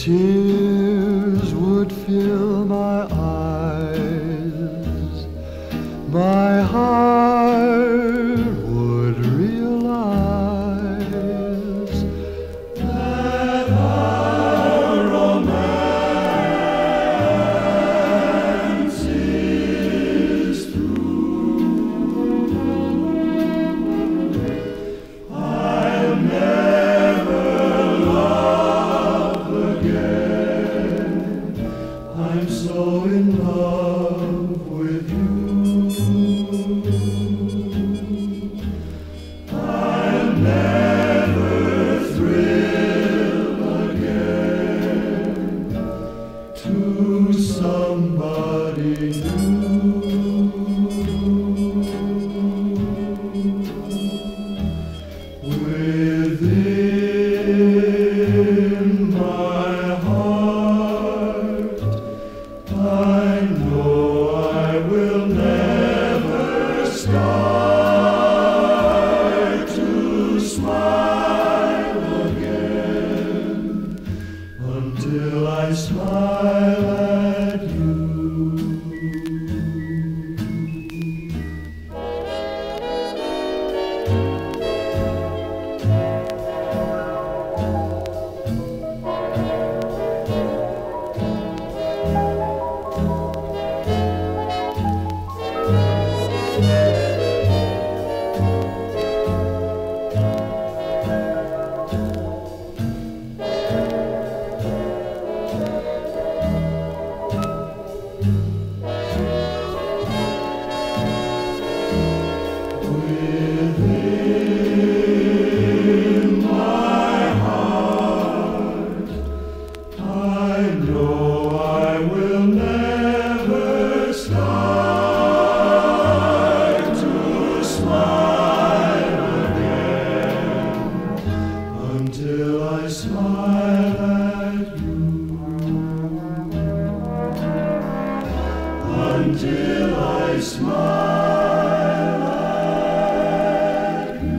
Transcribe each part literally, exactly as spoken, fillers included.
tears would fill my eyes, my heart would realize that our romance is through. I'll never love again. I'm so in love with you. I'll never thrill again to somebody new. Within my heart, I know I will never start to smile again until I smile at you. Within my heart, I know I will never start to smile again until I smile at you. Until I smile at you.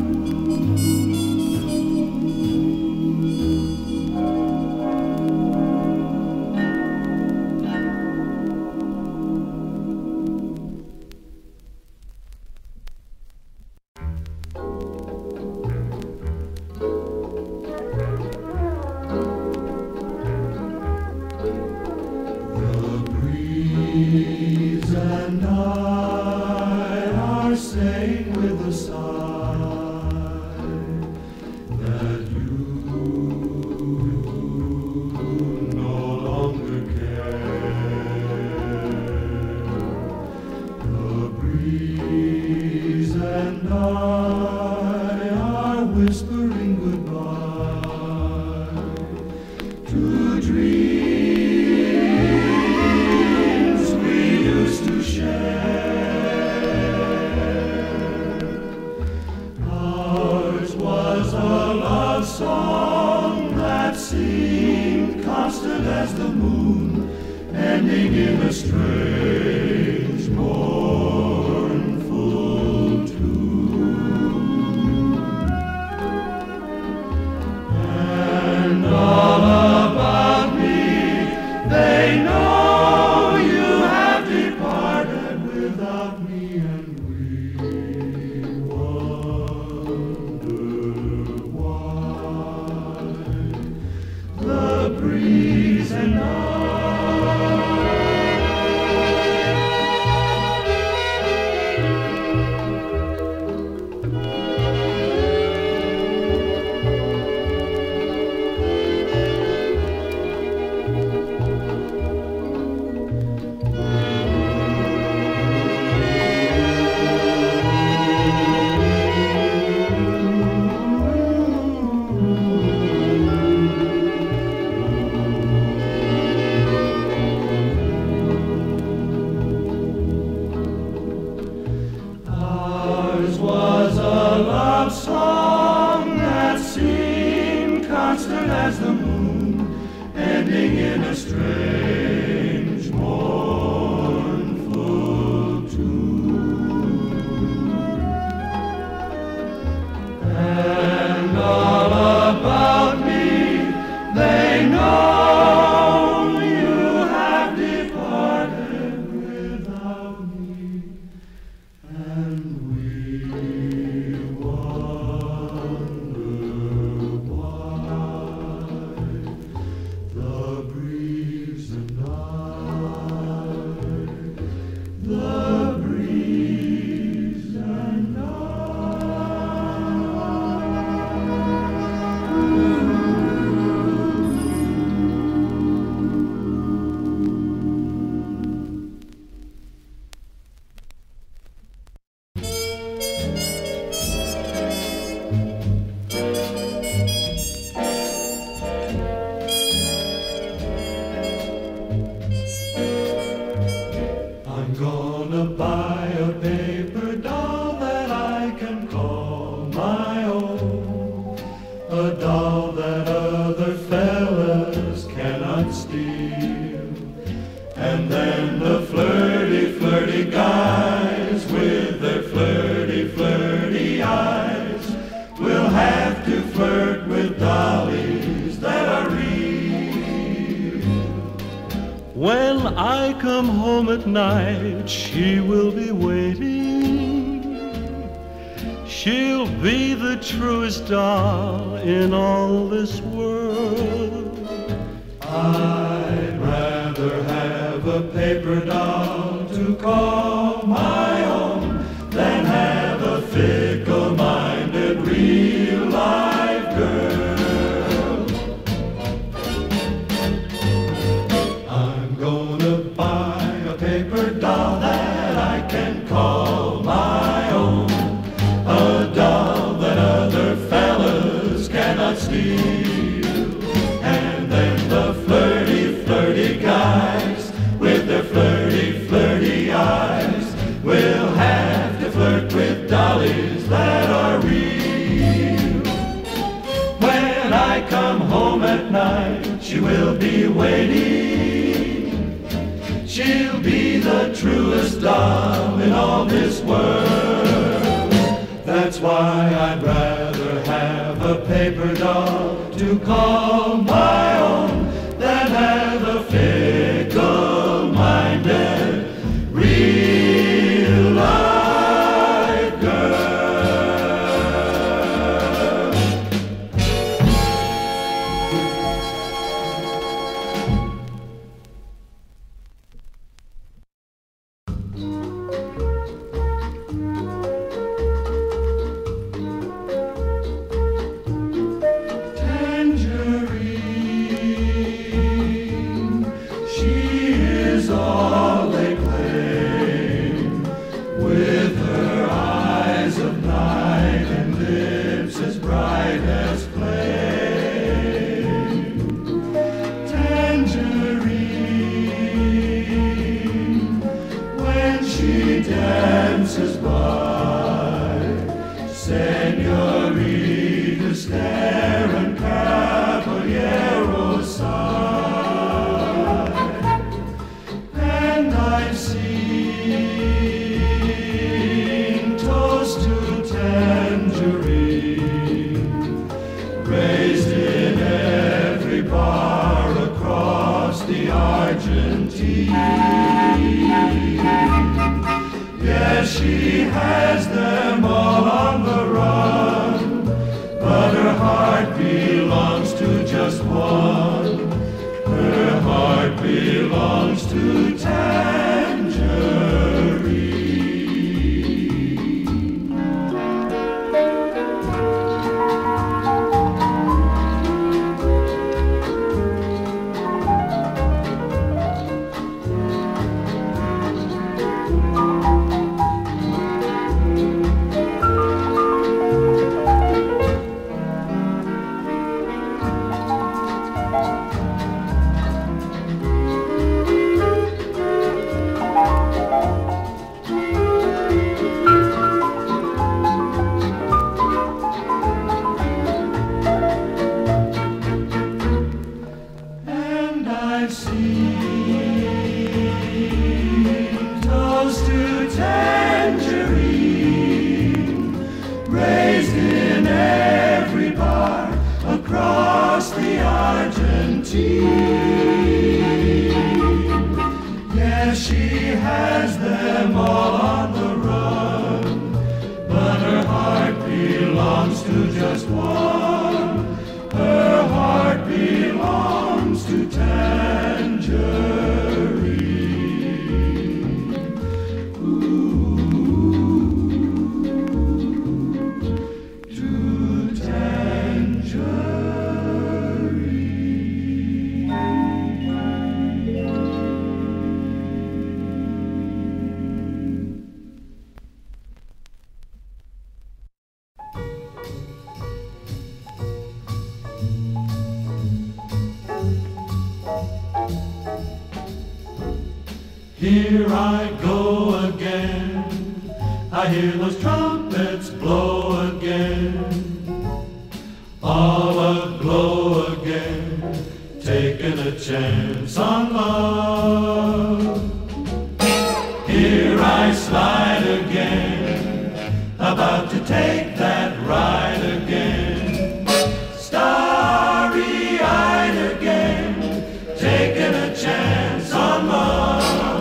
The breeze and I are saying with a sigh that you no longer care. The breeze and I are whispering goodbye to dreams we used to share. Ours was a love song that seemed constant as the moon, ending in a strange, mournful tune. And all about me, they know you have departed without me, and we wonder why. The breeze and I constant as the moon, ending in a strange, mournful tune. And all about me, they know come home at night, she will be waiting. She'll be the truest doll in all this world. I'd rather have a paper doll to call my own than have a fickle-minded real-life girl. I'm gonna buy a paper doll that I can call my own, a doll that other fellas cannot steal. And then the flirty, flirty guys with their flirty, flirty eyes will have to flirt with dollies that are real. When I come home at night, she will be waiting. She'll be the truest doll in all this world. That's why I'd rather have a paper doll to call my own than have a fickle-minded real-life girl. Tangerine, she is all they claim, with her eyes of night and lips as bright as flame. Tangerine, when she dances by, señorita stare and caballero sigh. And I've seen toast to tangerine raised in every bar across the Argentine. Yes, she has them all on the run, but her heart belongs to just one. Her heart belongs to Tangerine. And I've seen toast to tangerine raised in every bar across the Argentine. Yes, she has them all on the run, but her heart belongs to just one. Her heart belongs to Tangerine. Ooh, to Tangerine. Here I go again, I hear those trumpets blow again, all aglow again, taking a chance on love. Here I slide again, about to take that ride again, starry-eyed again, taking a chance on love.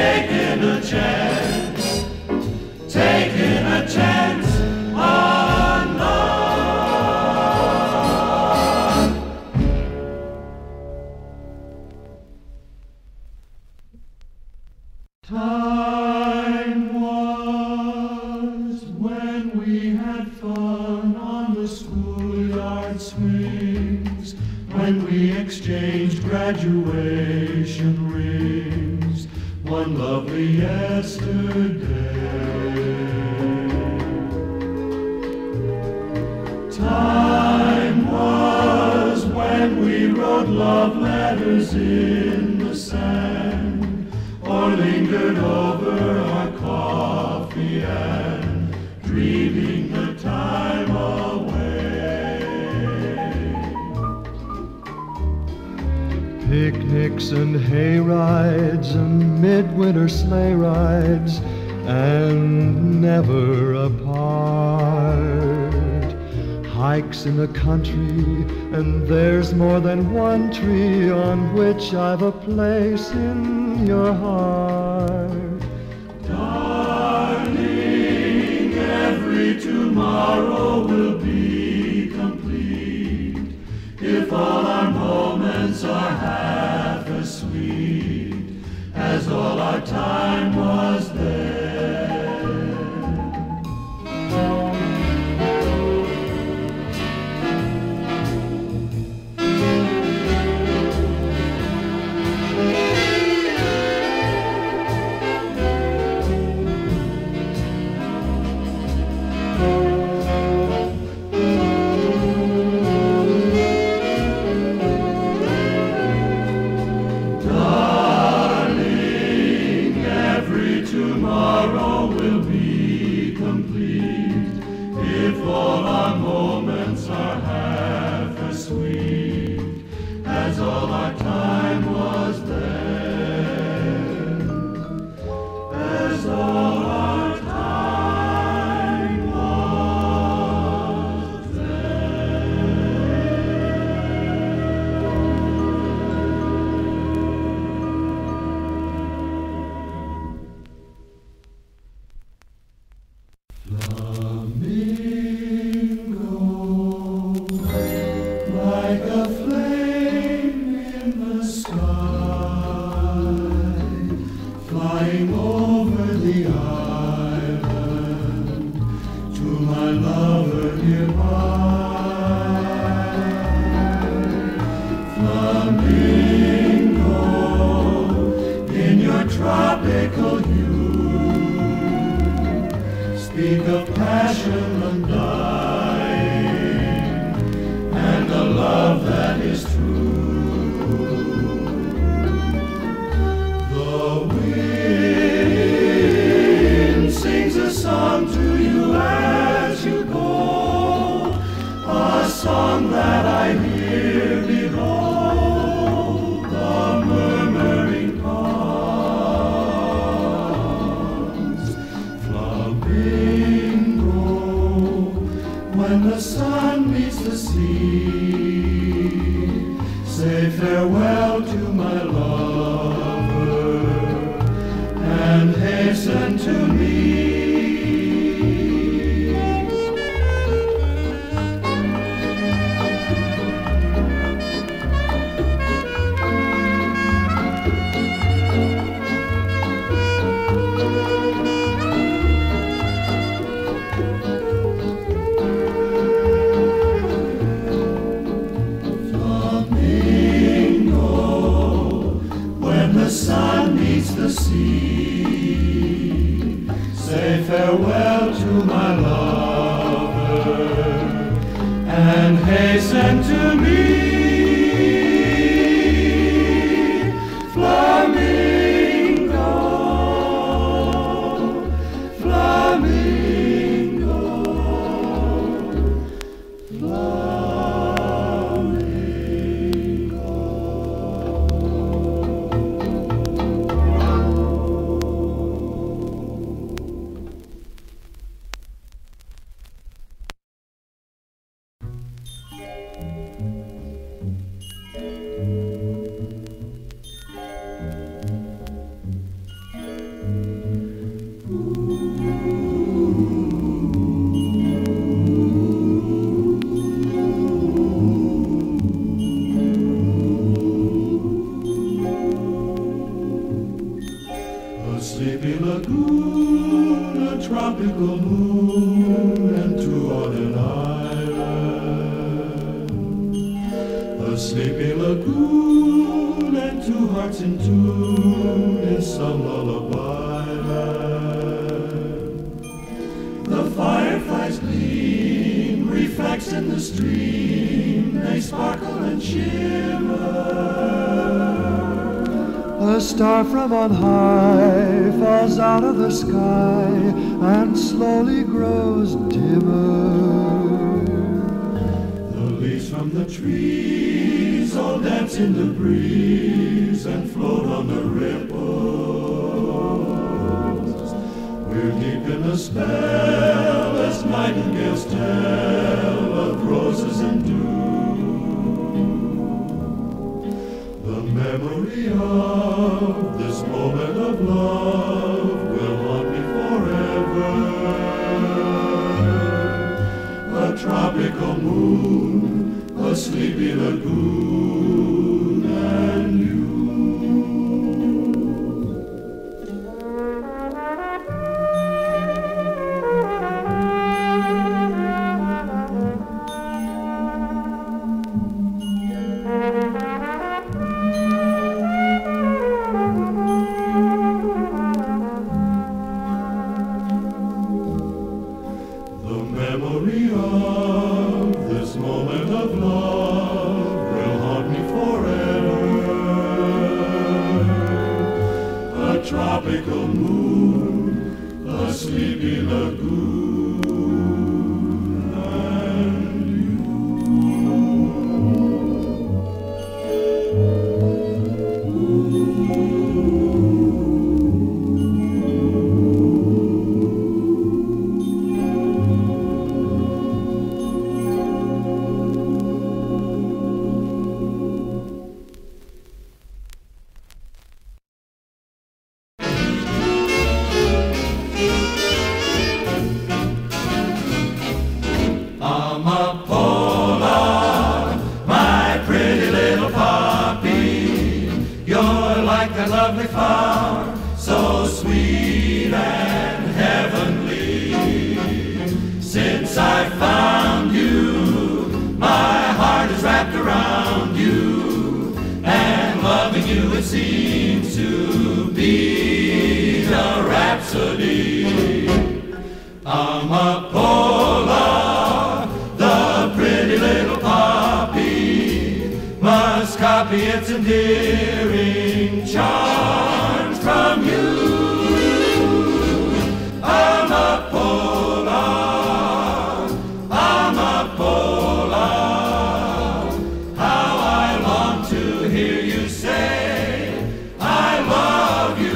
taking a chance, taking a chance on love. Time was when we had fun on the schoolyard swings, when we exchanged graduation rings, one lovely yesterday. Time was when we wrote love letters in the sand, or lingered over our coffee and dreaming the time away. Picnics and hay rides and midwinter sleigh rides, and never apart. Hikes in the country, and there's more than one tree on which I've a place in your heart. Darling, every tomorrow will be complete if all our moments are half as sweet as all our time was there. sleepy lagoon, a tropical moon, and two on an island. A sleepy lagoon and two hearts in tune is some lullaby land. The fireflies gleam, reflects in the stream, they sparkle and shimmer. A star from on high falls out of the sky and slowly grows dimmer. The leaves from the trees all dance in the breeze and float on the ripples. We're deep in a spell as nightingales tell of roses and dew. The memory of this moment of love will haunt me forever. A tropical moon, a sleepy lagoon, and you. The memory of this moment of love will haunt me forever. A tropical moon, a sleepy lagoon, and you. Amapola, my pretty little poppy, you're like a lovely flower, so sweet and heavenly. Since I found you, my heart is wrapped around you, and loving you it seems to be a rhapsody. Amapola, the pretty little poppy, must copy its endearing charms from you. Amapola, Amapola, how I long to hear you say, I love you.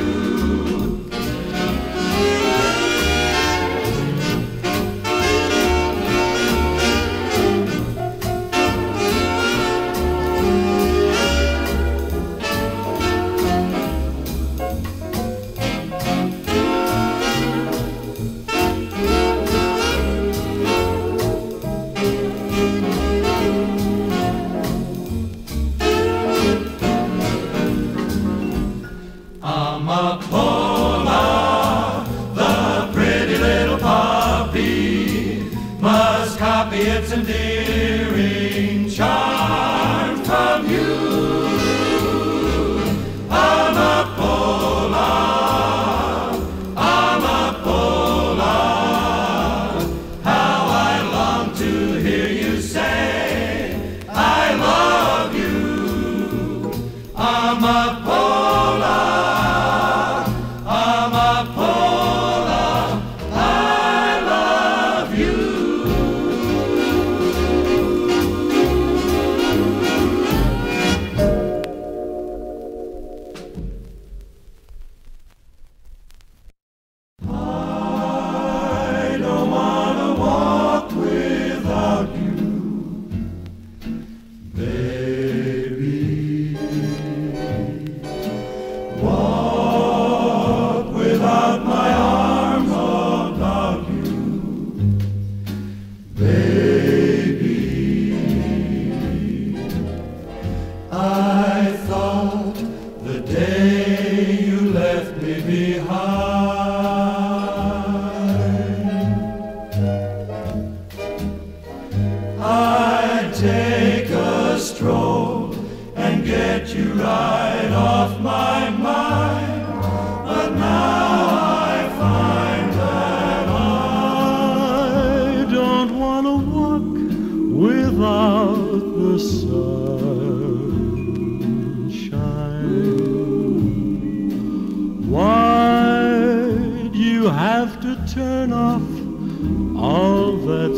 you have to turn off all that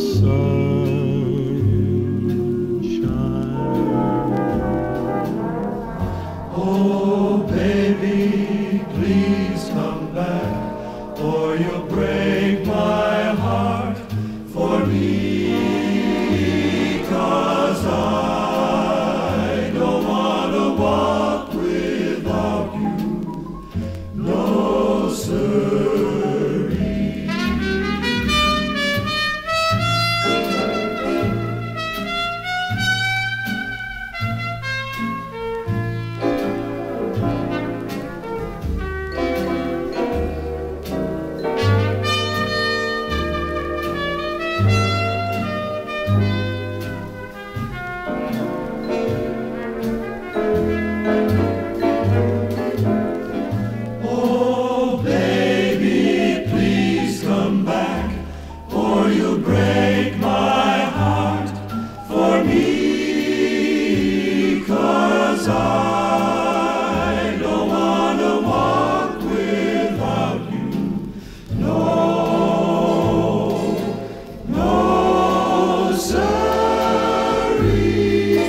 sunshine. Oh, baby, please come back, or you'll break my heart for me, 'cause I don't want to walk without you, no siree. Oh, baby, please come back, or you'll break my heart for me, 'cause I don't want to walk without you, no, no siree.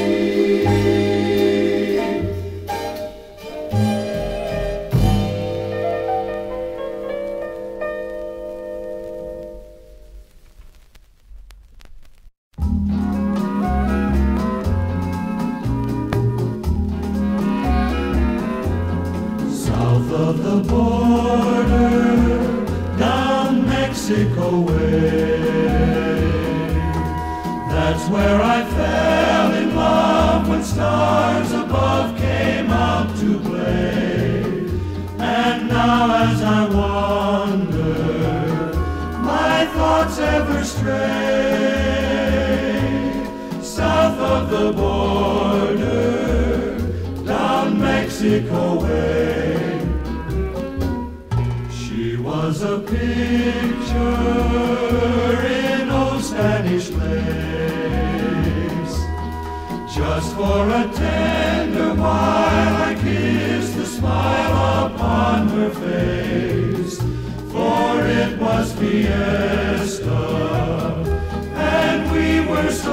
South of the border, down Mexico way, that's where I fell in love when stars above came out to play. And now as I wander, my thoughts ever stray. South of the border, down Mexico way. She was a picture in old Spanish lace. Just for a tender while I kissed the smile upon her face, for it was fiesta, and we were so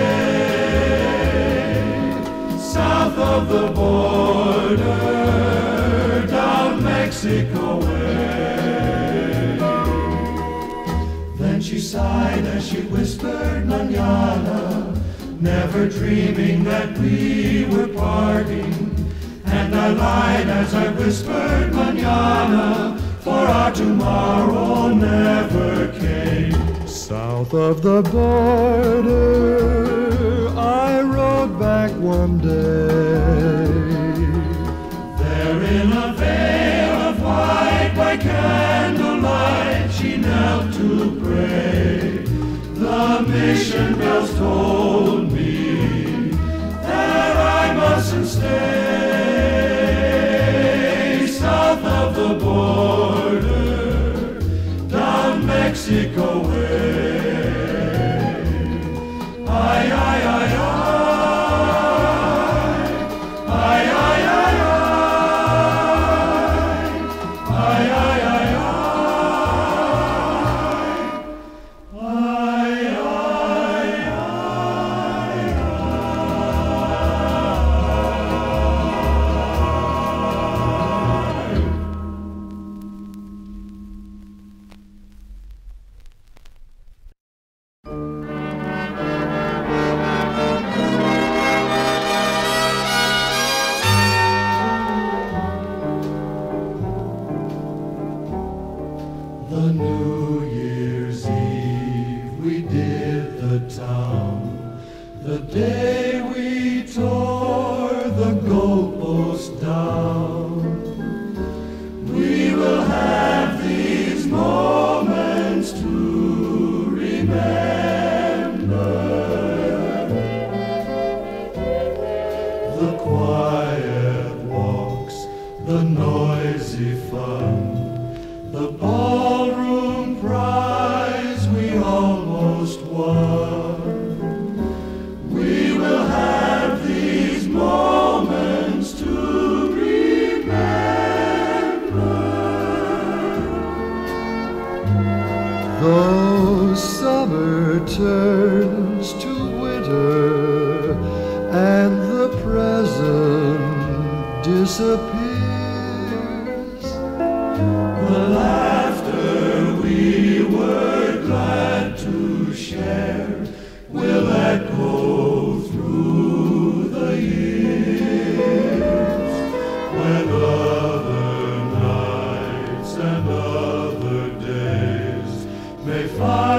gay. South of the border, down Mexico way. Then she sighed as she whispered mañana, never dreaming that we were parting. And I lied as I whispered mañana, for our tomorrow never came. South of the border, I rode back one day. There in a veil of white by candlelight, she knelt to pray. The mission bells told me that I mustn't stay. South of the border, down Mexico way. Ay, ay, ay, ay, ay, ay, ay, ay, ay, ay, ay, The New Year's Eve we did the town, the day we tore the goalpost down. We will have these moments to remember. The quiet walks, the noisy fun, the ballroom prize we almost won. We will have these moments to remember. Though summer turns to winter and the present disappears, the laughter we were glad to share will echo through the years, when other nights and other days may find